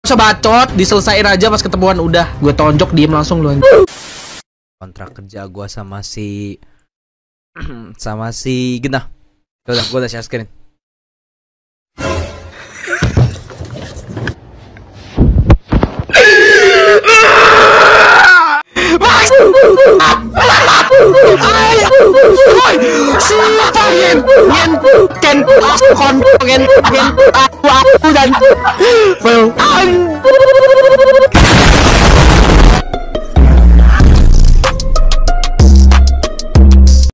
sebacot, diselesain aja pas ketemuan udah. Gue tonjok diem langsung lu. Kontrak kerja gue sama si Genah. Udah, gue udah share screen. Ken,